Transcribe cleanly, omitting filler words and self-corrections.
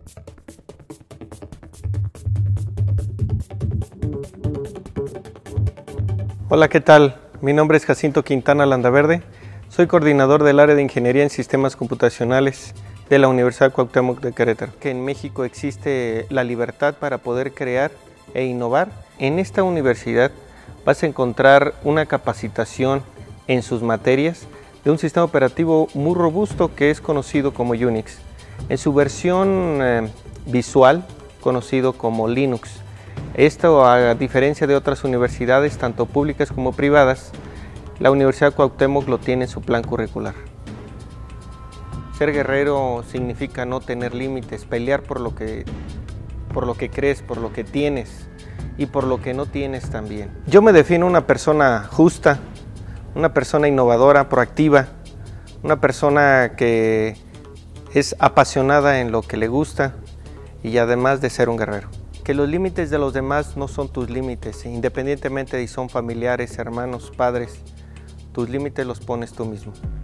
Hola, ¿qué tal? Mi nombre es Jacinto Quintana Landaverde. Soy coordinador del área de Ingeniería en Sistemas Computacionales de la Universidad Cuauhtémoc de Querétaro. Que en México existe la libertad para poder crear e innovar. En esta universidad vas a encontrar una capacitación en sus materias de un sistema operativo muy robusto que es conocido como Unix. En su versión visual, conocido como Linux. Esto, a diferencia de otras universidades, tanto públicas como privadas, la Universidad Cuauhtémoc lo tiene en su plan curricular. Ser guerrero significa no tener límites, pelear por lo que crees, por lo que tienes y por lo que no tienes también. Yo me defino una persona justa, una persona innovadora, proactiva, una persona que es apasionada en lo que le gusta y además de ser un guerrero. Que los límites de los demás no son tus límites, independientemente de si son familiares, hermanos, padres, tus límites los pones tú mismo.